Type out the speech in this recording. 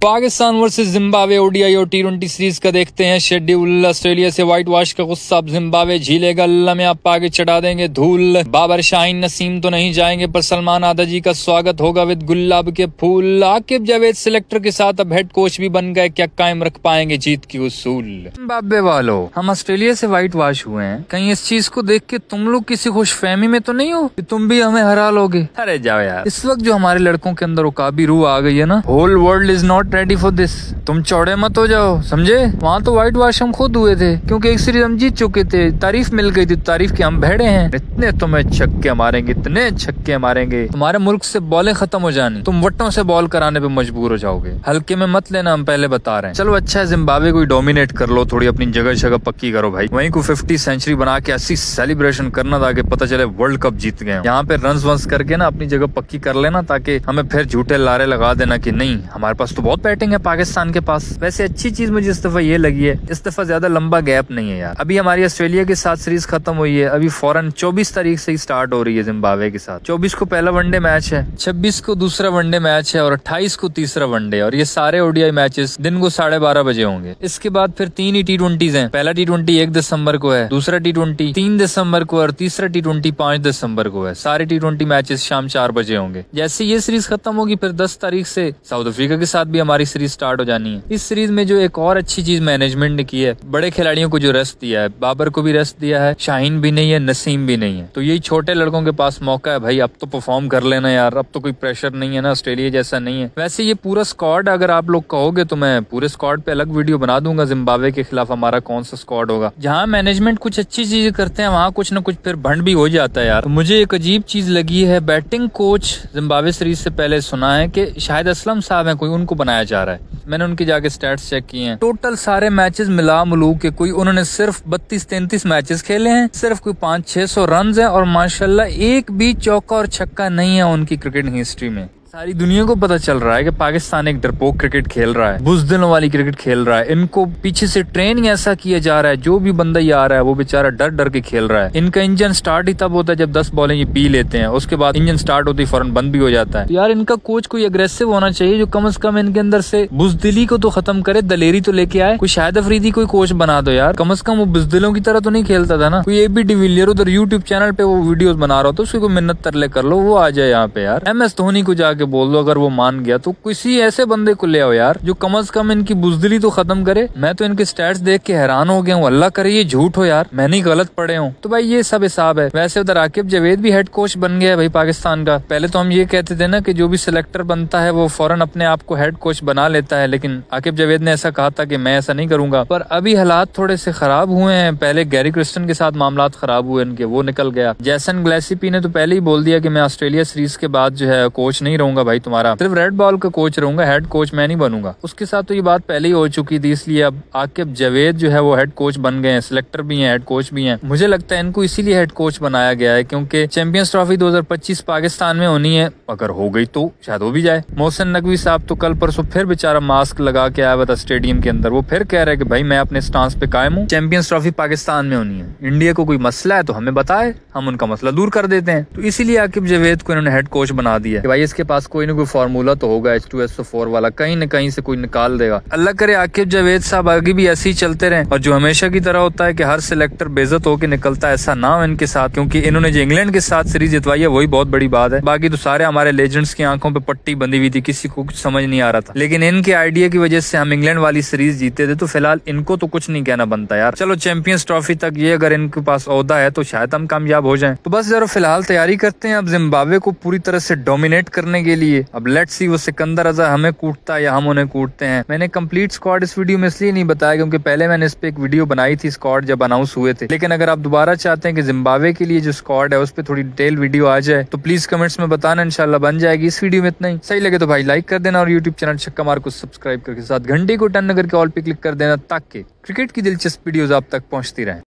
Pakistan versus Zimbabwe ODI और टी20 series का देखते हैं शेड्यूल। ऑस्ट्रेलिया से व्हाइट वॉश का गुस्सा अब जिम्बाब्वे झीलेगा, अल्लाह में आप आगे चढ़ा देंगे धूल। बाबर शाहीन नसीम तो नहीं जाएंगे पर सलमान आदा जी का स्वागत होगा विद गुलाब के फूल। आकिब जावेद सिलेक्टर के साथ अब हेड कोच भी बन गए, क्या कायम रख पाएंगे जीत की उसूल। जिम्बाब्वे वालों, हम ऑस्ट्रेलिया से व्हाइट वॉश हुए हैं, कहीं इस चीज को देख के तुम लोग किसी खुशफहमी में तो नहीं हो कि तुम भी हमें हरा लोगे। अरे जाओ यार, इस वक्त जो हमारे लड़कों के अंदर उकाबी रूह आ गई है ना, whole world is not ready for this. तुम चौड़े मत हो जाओ, समझे। वहाँ तो व्हाइट वॉश हम खुद हुए थे क्योंकि एक सीरीज हम जीत चुके थे, तारीफ मिल गई थी, तारीफ के हम भेड़े हैं। इतने तुम्हें छक्के मारेंगे, इतने छक्के मारेंगे, तुम्हारे मुल्क से बॉलें खत्म हो जानी, तुम वट्टों से बॉल कराने पे मजबूर हो जाओगे। हल्के में मत लेना, हम पहले बता रहे हैं। चलो अच्छा है, जिम्बाब्वे को डोमिनेट कर लो, थोड़ी अपनी जगह जगह पक्की करो भाई। वहीं को 50 सेंचुरी बना के 80 सेलिब्रेशन करना ताकि पता चले वर्ल्ड कप जीत गए। यहाँ पे रन वंस करके ना अपनी जगह पक्की कर लेना, ताकि हमें फिर झूठे लारे लगा देना कि नहीं हमारे पास तो बहुत बैटिंग है पाकिस्तान के पास। वैसे अच्छी चीज मुझे इस दफा ये लगी है, इस दफा ज्यादा लंबा गैप नहीं है यार। अभी हमारी ऑस्ट्रेलिया के साथ सीरीज खत्म हुई है, अभी फौरन 24 तारीख से ही स्टार्ट हो रही है जिम्बाब्वे के साथ। 24 को पहला वनडे मैच है, 26 को दूसरा वनडे मैच है और 28 को तीसरा वनडे। और ये सारे ओडीआई मैचेस दिन को 12:30 बजे होंगे। इसके बाद फिर 3 ही टी20 हैं। पहला टी20 1 दिसंबर को है, दूसरा टी20 3 दिसंबर को और तीसरा टी20 5 दिसंबर को है। सारे टी20 मैचेस शाम 4 बजे होंगे। जैसे ये सीरीज खत्म होगी फिर 10 तारीख से साउथ अफ्रीका के साथ भी हमारी सीरीज स्टार्ट हो जानी है। इस सीरीज में जो एक और अच्छी चीज मैनेजमेंट ने की है, बड़े खिलाड़ियों को जो रेस्ट दिया है, बाबर को भी रेस्ट दिया है, शाहीन भी नहीं है, नसीम भी नहीं है, तो यही छोटे लड़कों के पास मौका है भाई, अब तो परफॉर्म कर लेना यार। अब तो कोई प्रेशर नहीं है ना, ऑस्ट्रेलिया जैसा नहीं है। वैसे ये पूरा स्क्वाड अगर आप लोग कहोगे तो मैं पूरे स्क्वाड पे अलग वीडियो बना दूंगा, जिम्बाब्वे के खिलाफ हमारा कौन सा स्क्वाड होगा। जहाँ मैनेजमेंट कुछ अच्छी चीजें करते हैं वहाँ कुछ न कुछ फिर भंड भी हो जाता है यार। तो मुझे एक अजीब चीज लगी है, बैटिंग कोच जिम्बाब्वे सीरीज से पहले सुना है कि शायद असलम साहब है कोई, उनको बनाया जा रहा है। मैंने उनकी जाके स्टैट्स चेक किए हैं, टोटल सारे मैचेस मिला मिलू के कोई उन्होंने सिर्फ 32-33 मैचेस खेले हैं, सिर्फ कोई 500-600 रन है और माशाल्लाह एक भी चौका और छक्का नहीं है उनकी क्रिकेट हिस्ट्री में। सारी दुनिया को पता चल रहा है कि पाकिस्तान एक डरपोक क्रिकेट खेल रहा है, बुज़दिलों वाली क्रिकेट खेल रहा है। इनको पीछे से ट्रेन ऐसा किया जा रहा है, जो भी बंदा ये आ रहा है वो बेचारा डर डर के खेल रहा है। इनका इंजन स्टार्ट ही तब होता है जब 10 बॉलें ये पी लेते हैं, उसके बाद इंजन स्टार्ट होती फौरन बंद भी हो जाता है। तो यार इनका कोच कोई अग्रेसिव होना चाहिए जो कम से कम इनके अंदर से बुज़दिली को तो खत्म करे, दलेरी तो लेके आए। कोई शाहिद अफरीदी कोई कोच बना दो यार, कम से कम वो बुज़दिलों की तरह तो नहीं खेलता था ना। कोई एबी डिविलियर उधर यूट्यूब चैनल पे वो वीडियोस बना रहा हो तो उसकी कोई मिन्नत तरले कर लो, वो आ जाए यहाँ पे यार। MS धोनी को जाके बोल दो, अगर वो मान गया तो किसी ऐसे बंदे को ले आओ यार जो कम से कम इनकी बुज़दिली तो खत्म करे। मैं तो इनके स्टैट्स देख के हैरान हो गया हूँ, अल्लाह करे ये झूठ हो यार, मैं नहीं गलत पढ़े हूँ। तो भाई ये सब हिसाब है। वैसे उधर आकिब जावेद भी हेड कोच बन गया है भाई पाकिस्तान का। पहले तो हम ये कहते थे ना कि जो भी सिलेक्टर बनता है वो फौरन अपने आप को हेड कोच बना लेता है, लेकिन आकिब जावेद ने ऐसा कहा था कि मैं ऐसा नहीं करूंगा। पर अभी हालात थोड़े से खराब हुए हैं। पहले गैरी क्रिस्टन के साथ मामला खराब हुए इनके, वो निकल गया। जैसन ग्लेसिपी ने तो पहले ही बोल दिया कि मैं ऑस्ट्रेलिया सीरीज के बाद जो है कोच नहीं रहूंगा भाई, तुम्हारा सिर्फ रेड बॉल का कोच रहूंगा, हेड कोच मैं नहीं बनूंगा। उसके साथ तो ये बात पहले ही हो चुकी थी, इसलिए अब आकिब जावेद जो है वो हेड कोच बन गए हैं, सिलेक्टर भी हैं, हेड कोच भी हैं। मुझे लगता है इनको इसीलिए हेड कोच बनाया गया है क्योंकि चैंपियंस ट्रॉफी 2025 पाकिस्तान में होनी है, अगर हो गई तो शायद हो भी जाए। मोहसिन नकवी साहब तो कल परसों फिर बेचारा मास्क लगा के आया हुआ था स्टेडियम के अंदर, वो फिर कह रहे कि भाई मैं अपने स्टांस पे कायम हूँ, चैंपियंस ट्रॉफी पाकिस्तान में होनी है। इंडिया को कोई मसला है तो हमें बताए, हम उनका मसला दूर कर देते हैं। तो इसीलिए आकिब जावेद को इन्होंने हेड कोच बना दिया कि भाई इसके पास कोई ना कोई फॉर्मूला तो होगा H2SO4 वाला, कहीं न कहीं से कोई निकाल देगा। अल्लाह करे आकिब जावेद साहब आगे भी ऐसे ही चलते रहे और जो हमेशा की तरह होता है कि हर सिलेक्टर बेइज्जत होकर निकलता है, ऐसा ना हो इनके साथ, क्योंकि इन्होंने जो इंग्लैंड के साथ सीरीज जितवाई है वही बहुत बड़ी बात है। बाकी तो सारे हमारे लेजेंड्स की आंखों पे पट्टी बंधी हुई थी, किसी को कुछ समझ नहीं आ रहा था, लेकिन इनके आइडिया की वजह से हम इंग्लैंड वाली सीरीज जीते थे। तो फिलहाल इनको तो कुछ नहीं कहना बनता यार। चलो चैंपियंस ट्रॉफी तक ये अगर इनके पास ओहदा है तो शायद हम कामयाब हो जाएं। तो बस जरा फिलहाल तैयारी करते हैं अब जिम्बाब्वे को पूरी तरह से डोमिनेट करने के लिए। अब लेट्स सी वो सिकंदर रजा हमें कूटता है या हम उन्हें कूटते हैं। मैंने कंप्लीट स्क्वाड इस वीडियो में इसलिए नहीं बताया क्योंकि पहले मैंने इस पे एक वीडियो बनाई थी स्क्वाड जब अनाउंस हुए थे, लेकिन अगर आप दोबारा चाहते हैं कि जिम्बाब्वे के लिए जो स्क्वाड है उस पर थोड़ी डिटेल वीडियो आ जाए तो प्लीज कमेंट्स में बताना, इंशाल्लाह बन जाएगी। इस वीडियो में इतना ही, सही लगे तो भाई लाइक कर देना और यूट्यूब चैनल छक्का मार को सब्सक्राइब करके साथ घंटे को टन करके ऑल पे क्लिक कर देना ताकि क्रिकेट की दिलचस्प वीडियोस आप तक पहुंचती रहे।